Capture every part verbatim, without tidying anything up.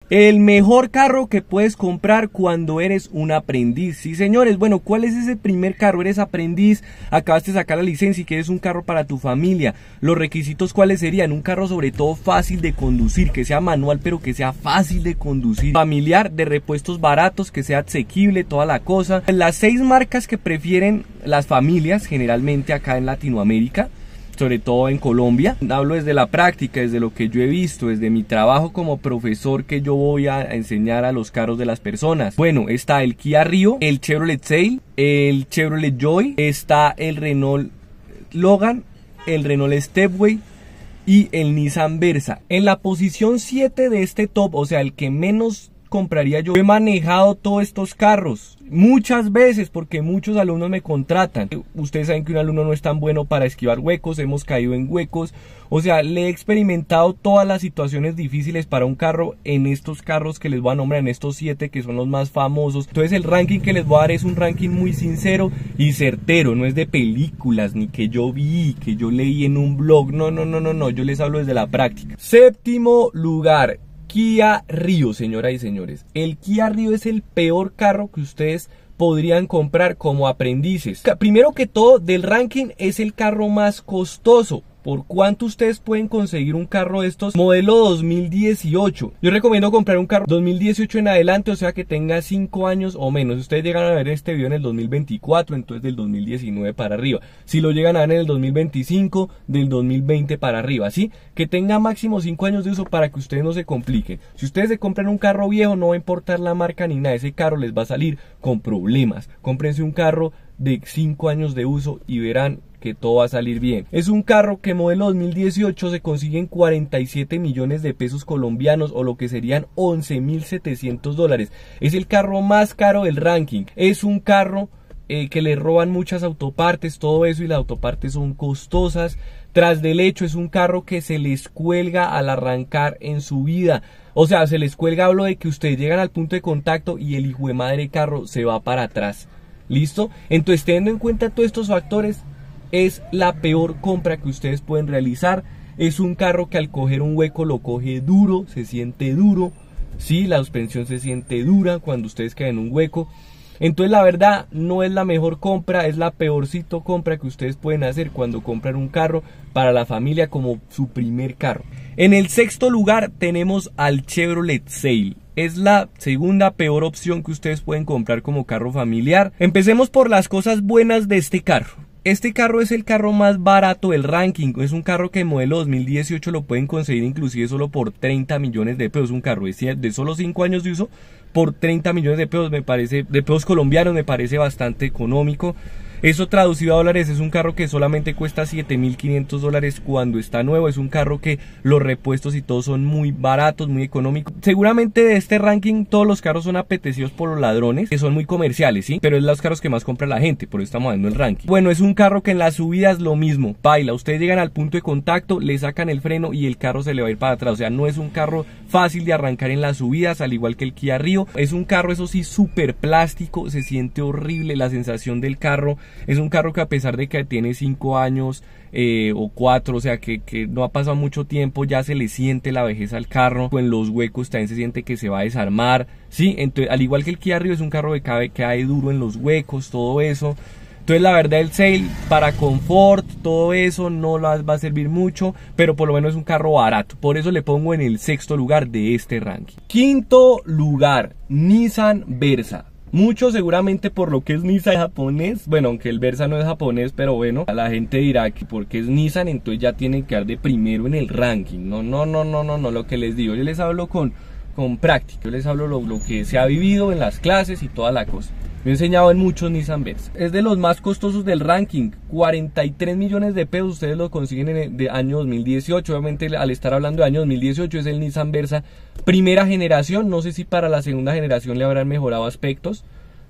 El mejor carro que puedes comprar cuando eres un aprendiz. Sí, señores, bueno, ¿cuál es ese primer carro? Eres aprendiz, acabaste de sacar la licencia y quieres un carro para tu familia. Los requisitos, ¿cuáles serían? Un carro sobre todo fácil de conducir, que sea manual pero que sea fácil de conducir. Familiar, de repuestos baratos, que sea asequible, toda la cosa. Las seis marcas que prefieren las familias generalmente acá en Latinoamérica, sobre todo en Colombia. Hablo desde la práctica, desde lo que yo he visto, desde mi trabajo como profesor que yo voy a enseñar a los carros de las personas. Bueno, está el Kia Rio, el Chevrolet Sail, el Chevrolet Joy, está el Renault Logan, el Renault Stepway y el Nissan Versa. En la posición siete de este top, o sea, el que menos compraría yo, he manejado todos estos carros muchas veces porque muchos alumnos me contratan. Ustedes saben que un alumno no es tan bueno para esquivar huecos, hemos caído en huecos, o sea, le he experimentado todas las situaciones difíciles para un carro en estos carros que les voy a nombrar, en estos siete que son los más famosos. Entonces el ranking que les voy a dar es un ranking muy sincero y certero, no es de películas ni que yo vi, que yo leí en un blog, no, no, no, no, no, yo les hablo desde la práctica. Séptimo lugar, Kia Rio, señoras y señores. El Kia Rio es el peor carro que ustedes podrían comprar como aprendices. Primero que todo, del ranking es el carro más costoso. ¿Por cuánto ustedes pueden conseguir un carro de estos modelo dos mil dieciocho? Yo recomiendo comprar un carro dos mil dieciocho en adelante, o sea que tenga cinco años o menos. Si ustedes llegan a ver este video en el dos mil veinticuatro, entonces del dos mil diecinueve para arriba. Si lo llegan a ver en el dos mil veinticinco, del dos mil veinte para arriba, ¿sí? Que tenga máximo cinco años de uso para que ustedes no se compliquen. Si ustedes se compran un carro viejo, no va a importar la marca ni nada, ese carro les va a salir con problemas. Cómprense un carro de cinco años de uso y verán que todo va a salir bien. Es un carro que modelo dos mil dieciocho se consigue en cuarenta y siete millones de pesos colombianos, o lo que serían once mil setecientos dólares. Es el carro más caro del ranking. Es un carro eh, que le roban muchas autopartes, todo eso, y las autopartes son costosas. Tras del hecho, es un carro que se les cuelga al arrancar en subida. O sea, se les cuelga, hablo de que ustedes llegan al punto de contacto y el hijo de madre carro se va para atrás. ¿Listo? Entonces, teniendo en cuenta todos estos factores, es la peor compra que ustedes pueden realizar. Es un carro que al coger un hueco lo coge duro, se siente duro. Sí, la suspensión se siente dura cuando ustedes caen en un hueco. Entonces la verdad no es la mejor compra, es la peorcito compra que ustedes pueden hacer cuando compran un carro para la familia como su primer carro. En el sexto lugar tenemos al Chevrolet Sail. Es la segunda peor opción que ustedes pueden comprar como carro familiar. Empecemos por las cosas buenas de este carro. Este carro es el carro más barato del ranking. Es un carro que en modelo dos mil dieciocho lo pueden conseguir inclusive solo por treinta millones de pesos. Un carro de solo cinco años de uso por treinta millones de pesos, me parece, de pesos colombianos, me parece bastante económico. Eso traducido a dólares es un carro que solamente cuesta siete mil quinientos dólares cuando está nuevo. Es un carro que los repuestos y todo son muy baratos, muy económicos. Seguramente de este ranking todos los carros son apetecidos por los ladrones, que son muy comerciales, ¿sí? Pero es los carros que más compra la gente, por eso estamos viendo el ranking. Bueno, es un carro que en las subidas lo mismo, baila. Ustedes llegan al punto de contacto, le sacan el freno y el carro se le va a ir para atrás. O sea, no es un carro fácil de arrancar en las subidas, al igual que el Kia Rio. Es un carro, eso sí, súper plástico, se siente horrible la sensación del carro. Es un carro que a pesar de que tiene cinco años eh, o cuatro, o sea que, que no ha pasado mucho tiempo, ya se le siente la vejez al carro. En los huecos también se siente que se va a desarmar, ¿sí? Entonces, al igual que el Kia Rio, es un carro que cae, cae duro en los huecos, todo eso. Entonces la verdad el Sail para confort, todo eso no las va a servir mucho, pero por lo menos es un carro barato. Por eso le pongo en el sexto lugar de este ranking. Quinto lugar, Nissan Versa. Mucho seguramente por lo que es Nissan japonés. Bueno, aunque el Versa no es japonés, pero bueno, la gente dirá que porque es Nissan entonces ya tienen que dar de primero en el ranking. No, no, no, no, no, no, lo que les digo, yo les hablo con, con práctica, yo les hablo lo, lo que se ha vivido en las clases y toda la cosa. Me he enseñado en muchos Nissan Versa. Es de los más costosos del ranking, cuarenta y tres millones de pesos ustedes lo consiguen en el de año dos mil dieciocho. Obviamente al estar hablando de año dos mil dieciocho es el Nissan Versa primera generación. No sé si para la segunda generación le habrán mejorado aspectos.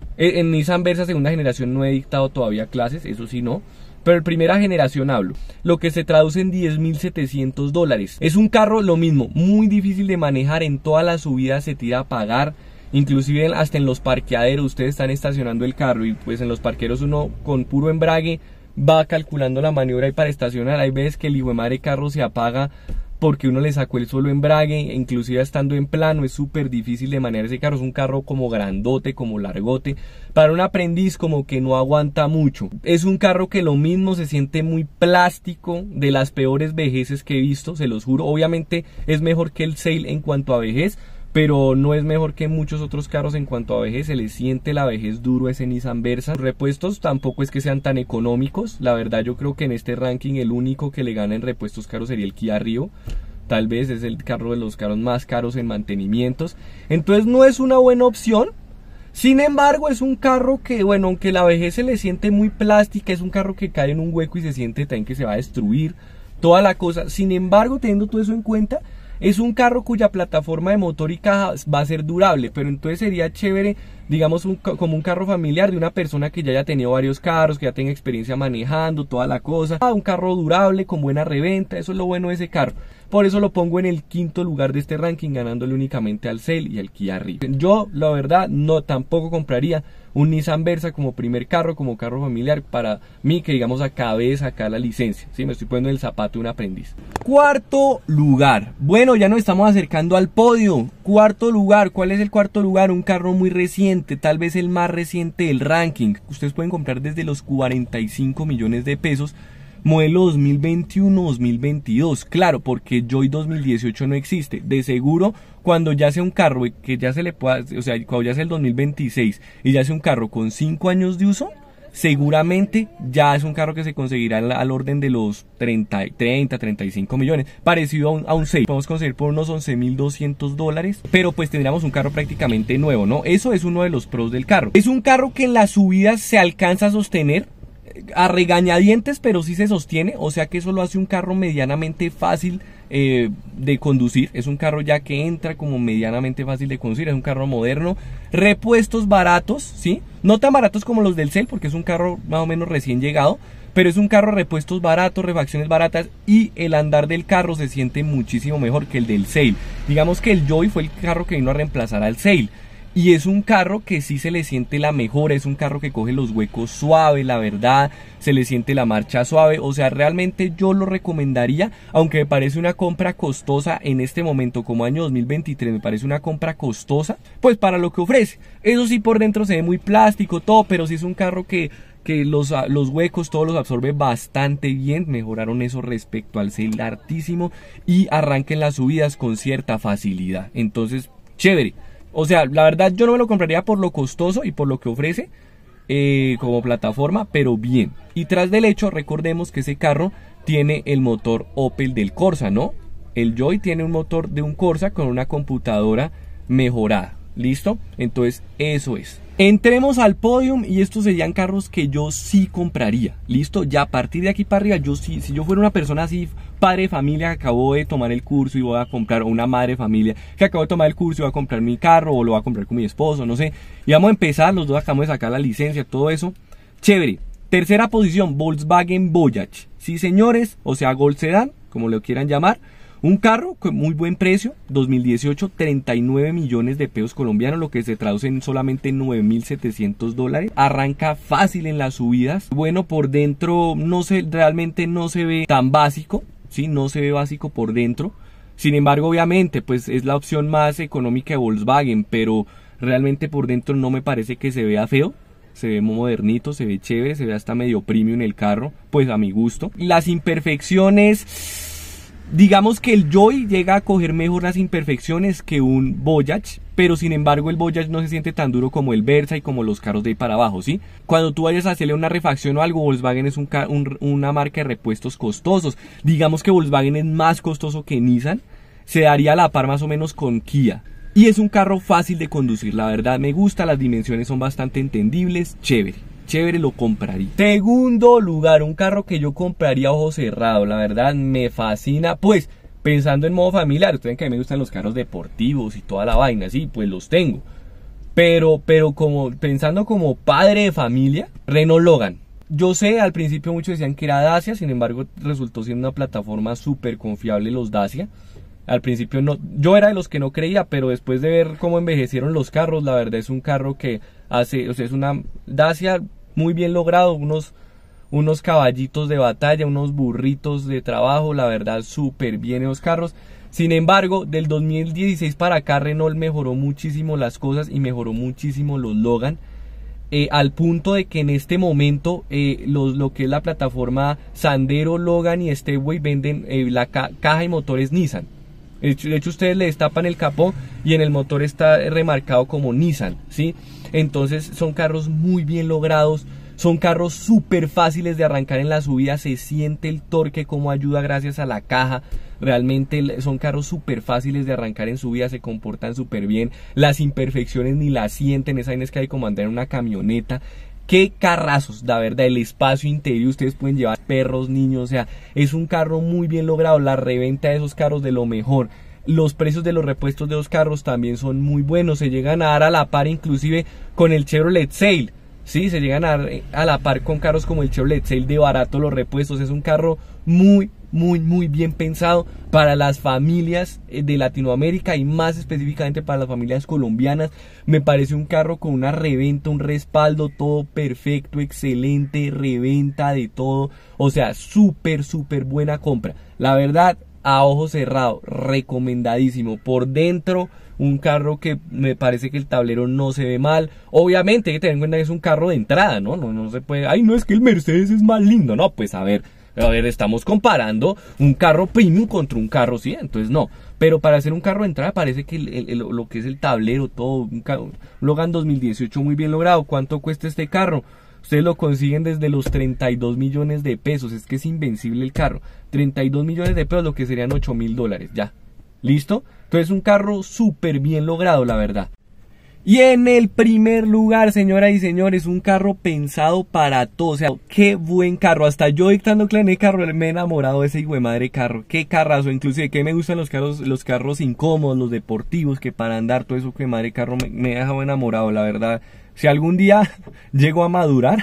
En Nissan Versa segunda generación no he dictado todavía clases, eso sí no. Pero en primera generación hablo, lo que se traduce en diez mil setecientos dólares. Es un carro lo mismo, muy difícil de manejar, en todas las subidas se tira a pagar. Inclusive hasta en los parqueaderos ustedes están estacionando el carro y pues en los parqueros uno con puro embrague va calculando la maniobra y para estacionar hay veces que el hijo de madre carro se apaga porque uno le sacó el solo embrague, inclusive estando en plano es súper difícil de manejar ese carro, es un carro como grandote, como largote, para un aprendiz como que no aguanta mucho. Es un carro que lo mismo se siente muy plástico, de las peores vejeces que he visto, se los juro. Obviamente es mejor que el Sail en cuanto a vejez, pero no es mejor que muchos otros carros en cuanto a vejez. Se le siente la vejez duro a ese Nissan Versa. Los repuestos tampoco es que sean tan económicos, la verdad yo creo que en este ranking el único que le gana en repuestos caros sería el Kia Rio. Tal vez es el carro de los carros más caros en mantenimientos, entonces no es una buena opción. Sin embargo, es un carro que, bueno, aunque la vejez se le siente muy plástica, es un carro que cae en un hueco y se siente también que se va a destruir toda la cosa. Sin embargo, teniendo todo eso en cuenta, es un carro cuya plataforma de motor y caja va a ser durable, pero entonces sería chévere, digamos, un, como un carro familiar de una persona que ya haya tenido varios carros, que ya tenga experiencia manejando, toda la cosa. Ah, un carro durable, con buena reventa, eso es lo bueno de ese carro. Por eso lo pongo en el quinto lugar de este ranking, ganándole únicamente al Sail y al Kia Rio. Yo, la verdad, no tampoco compraría un Nissan Versa como primer carro, como carro familiar, para mí, que digamos acabé de sacar la licencia, ¿sí? Me estoy poniendo el zapato de un aprendiz. Cuarto lugar. Bueno, ya nos estamos acercando al podio. Cuarto lugar. ¿Cuál es el cuarto lugar? Un carro muy reciente, tal vez el más reciente del ranking. Ustedes pueden comprar desde los cuarenta y cinco millones de pesos. Modelo dos mil veintiuno dos mil veintidós, claro, porque Joy dos mil dieciocho no existe. De seguro, cuando ya sea un carro que ya se le pueda, o sea, cuando ya sea el dos mil veintiséis y ya sea un carro con cinco años de uso, seguramente ya es un carro que se conseguirá al, al orden de los treinta, treinta y cinco millones, parecido a un, a un Sail. Podemos conseguir por unos once mil doscientos dólares, pero pues tendríamos un carro prácticamente nuevo, ¿no? Eso es uno de los pros del carro. Es un carro que en las subidas se alcanza a sostener a regañadientes, pero sí se sostiene, o sea que eso lo hace un carro medianamente fácil eh, de conducir. Es un carro ya que entra como medianamente fácil de conducir, es un carro moderno, repuestos baratos, ¿sí? No tan baratos como los del Sail, porque es un carro más o menos recién llegado, pero es un carro repuestos baratos, refacciones baratas, y el andar del carro se siente muchísimo mejor que el del Sail. Digamos que el Joy fue el carro que vino a reemplazar al Sail, y es un carro que sí se le siente la mejora, es un carro que coge los huecos suave, la verdad, se le siente la marcha suave. O sea, realmente yo lo recomendaría, aunque me parece una compra costosa en este momento, como año dos mil veintitrés, me parece una compra costosa, pues para lo que ofrece. Eso sí, por dentro se ve muy plástico, todo, pero sí es un carro que, que los, los huecos todos los absorbe bastante bien. Mejoraron eso respecto al Sail hartísimo, y arranca en las subidas con cierta facilidad, entonces, chévere. O sea, la verdad yo no me lo compraría por lo costoso y por lo que ofrece eh, como plataforma, pero bien. Y tras del hecho, recordemos que ese carro tiene el motor Opel del Corsa, ¿no? El Joy tiene un motor de un Corsa con una computadora mejorada. ¿Listo? Entonces eso es. Entremos al podium, y estos serían carros que yo sí compraría. ¿Listo? Ya a partir de aquí para arriba, yo sí, si yo fuera una persona así, padre de familia que acabó de tomar el curso y voy a comprar, o una madre de familia que acabó de tomar el curso y va a comprar mi carro, o lo va a comprar con mi esposo, no sé, y vamos a empezar, los dos acabamos de sacar la licencia, todo eso, chévere. Tercera posición, Volkswagen Voyage. Sí, señores, o sea, Gold Sedan, como lo quieran llamar. Un carro con muy buen precio, dos mil dieciocho, treinta y nueve millones de pesos colombianos, lo que se traduce en solamente nueve mil setecientos dólares. Arranca fácil en las subidas. Bueno, por dentro no se, realmente no se ve tan básico, ¿sí? No se ve básico por dentro. Sin embargo, obviamente, pues es la opción más económica de Volkswagen, pero realmente por dentro no me parece que se vea feo. Se ve modernito, se ve chévere, se ve hasta medio premium el carro, pues a mi gusto. Las imperfecciones... Digamos que el Joy llega a coger mejor las imperfecciones que un Voyage, pero sin embargo el Voyage no se siente tan duro como el Versa y como los carros de ahí para abajo, ¿sí? Cuando tú vayas a hacerle una refacción o algo, Volkswagen es un, un, una marca de repuestos costosos. Digamos que Volkswagen es más costoso que Nissan, se daría a la par más o menos con Kia. Y es un carro fácil de conducir, la verdad me gusta, las dimensiones son bastante entendibles, chévere. Chévere, lo compraría. Segundo lugar, un carro que yo compraría a ojo cerrado, la verdad me fascina, pues pensando en modo familiar. Ustedes saben que a mí me gustan los carros deportivos y toda la vaina, sí, pues los tengo, pero, pero como pensando como padre de familia, Renault Logan. Yo sé, al principio muchos decían que era Dacia, sin embargo resultó siendo una plataforma súper confiable los Dacia. Al principio no, yo era de los que no creía, pero después de ver cómo envejecieron los carros, la verdad es un carro que hace, o sea, es una Dacia muy bien logrado, unos, unos caballitos de batalla, unos burritos de trabajo, la verdad súper bien esos carros. Sin embargo, del dos mil dieciséis para acá Renault mejoró muchísimo las cosas y mejoró muchísimo los Logan, eh, al punto de que en este momento eh, los, lo que es la plataforma Sandero, Logan y Stepway venden eh, la ca caja y motores Nissan. De hecho, de hecho, ustedes le destapan el capó y en el motor está remarcado como Nissan, ¿sí? Entonces son carros muy bien logrados. Son carros súper fáciles de arrancar en la subida, se siente el torque como ayuda gracias a la caja. Realmente son carros súper fáciles de arrancar en subida, se comportan súper bien. Las imperfecciones ni las sienten, esa vaina es que hay como andar en una camioneta. Qué carrazos, la verdad, el espacio interior, ustedes pueden llevar perros, niños, o sea, es un carro muy bien logrado. La reventa de esos carros de lo mejor. Los precios de los repuestos de los carros también son muy buenos, se llegan a dar a la par inclusive con el Chevrolet Sail. Sí, se llegan a, a la par con carros como el Chevrolet Sail de barato los repuestos. Es un carro muy, muy, muy bien pensado para las familias de Latinoamérica y más específicamente para las familias colombianas. Me parece un carro con una reventa, un respaldo, todo perfecto, excelente, reventa de todo. O sea, súper, súper buena compra. La verdad, a ojo cerrado, recomendadísimo. Por dentro, un carro que me parece que el tablero no se ve mal. Obviamente hay que tener en cuenta que es un carro de entrada, ¿no? No, no se puede, ay, no, es que el Mercedes es más lindo. No, pues a ver, a ver, estamos comparando un carro premium contra un carro, sí, entonces no. Pero para hacer un carro de entrada parece que el, el, el, lo que es el tablero, todo, un, un Logan dos mil dieciocho muy bien logrado. ¿Cuánto cuesta este carro? Ustedes lo consiguen desde los treinta y dos millones de pesos. Es que es invencible el carro. treinta y dos millones de pesos, lo que serían ocho mil dólares. Ya. ¿Listo? Entonces un carro súper bien logrado, la verdad. Y en el primer lugar, señoras y señores, un carro pensado para todos. O sea, qué buen carro. Hasta yo dictando clase en el carro me he enamorado de ese hijo de madre carro. Qué carrazo. Inclusive que me gustan los carros, los carros incómodos, los deportivos, que para andar todo eso que madre carro me, me ha dejado enamorado, la verdad. Si algún día llego a madurar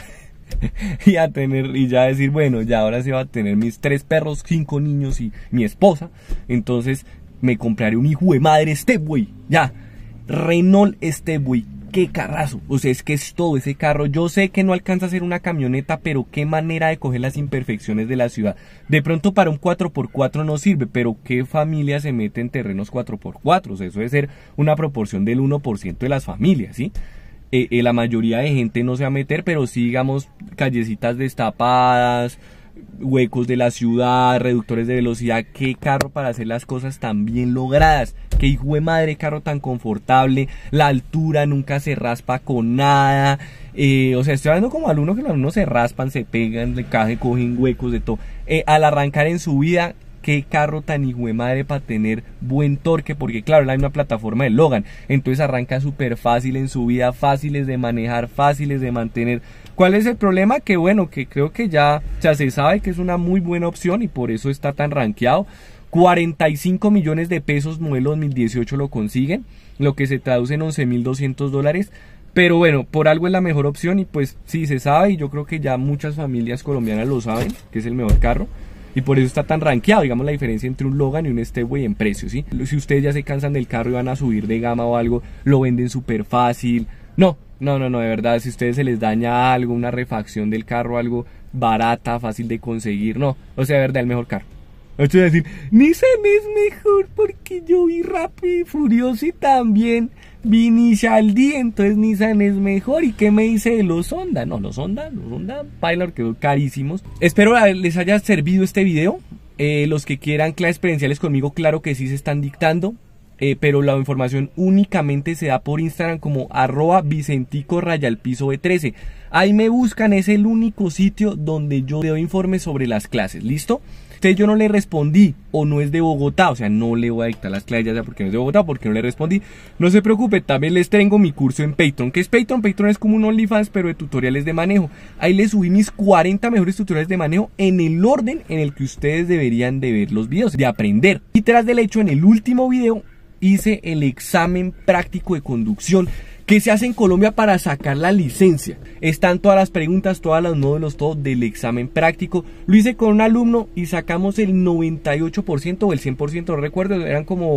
y a tener y ya decir, bueno, ya ahora se va a tener mis tres perros, cinco niños y mi esposa, entonces me compraré un hijo de madre Stepway, ya, Renault Stepway, qué carrazo, o sea, es que es todo ese carro. Yo sé que no alcanza a ser una camioneta, pero qué manera de coger las imperfecciones de la ciudad. De pronto para un cuatro por cuatro no sirve, pero qué familia se mete en terrenos cuatro por cuatro, o sea, eso debe ser una proporción del uno por ciento de las familias, ¿sí? Eh, eh, la mayoría de gente no se va a meter, pero sí, digamos, callecitas destapadas, huecos de la ciudad, reductores de velocidad. Qué carro para hacer las cosas tan bien logradas. Qué hijo de madre carro tan confortable. La altura nunca se raspa con nada. Eh, o sea, estoy hablando como alumnos que los alumnos se raspan, se pegan, le caen, cogen huecos de todo. Eh, al arrancar en subida, qué carro tan hijo de madre para tener buen torque, porque claro, es la misma plataforma del Logan, entonces arranca súper fácil en subida, fáciles de manejar, fáciles de mantener. ¿Cuál es el problema? Que bueno, que creo que ya, ya se sabe que es una muy buena opción y por eso está tan rankeado. cuarenta y cinco millones de pesos, modelo dos mil dieciocho lo consiguen, lo que se traduce en once mil doscientos dólares. Pero bueno, por algo es la mejor opción y pues sí se sabe, y yo creo que ya muchas familias colombianas lo saben, que es el mejor carro. Y por eso está tan rankeado, digamos, la diferencia entre un Logan y un Stepway en precio, ¿sí? Si ustedes ya se cansan del carro y van a subir de gama o algo, lo venden súper fácil. No, no, no, no, de verdad, si a ustedes se les daña algo, una refacción del carro, algo barata, fácil de conseguir, no. O sea, de verdad, el mejor carro. Estoy a decir, Nissan es mejor porque yo vi Rápido y Furioso y también vi Initial D, entonces Nissan es mejor. ¿Y qué me dice de los Honda? No, los Honda, los Honda Pilot quedó carísimos. Espero les haya servido este video. Eh, los que quieran clases experienciales conmigo, claro que sí se están dictando. Eh, pero la información únicamente se da por Instagram como arroba Vicentico Rayalpiso B trece. Ahí me buscan, es el único sitio donde yo doy informes sobre las clases, ¿listo? Entonces yo no le respondí o no es de Bogotá, o sea, no le voy a dictar las clases ya sea porque no es de Bogotá, porque no le respondí. No se preocupe, también les tengo mi curso en Patreon. ¿Qué es Patreon? Patreon es como un OnlyFans, pero de tutoriales de manejo. Ahí les subí mis cuarenta mejores tutoriales de manejo en el orden en el que ustedes deberían de ver los videos, de aprender. Y tras del hecho, en el último video hice el examen práctico de conducción que se hace en Colombia para sacar la licencia. Están todas las preguntas, todos los módulos, todo del examen práctico. Lo hice con un alumno y sacamos el noventa y ocho por ciento o el cien por ciento, no recuerdo, eran como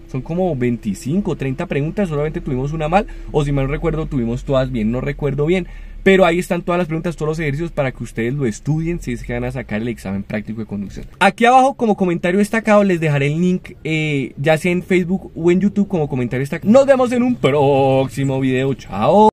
son como veinticinco, treinta preguntas, solamente tuvimos una mal, o si mal no recuerdo tuvimos todas bien, no recuerdo bien. Pero ahí están todas las preguntas, todos los ejercicios para que ustedes lo estudien si es que van a sacar el examen práctico de conducción. Aquí abajo como comentario destacado les dejaré el link, eh, ya sea en Facebook o en YouTube como comentario destacado. Nos vemos en un próximo video, chao.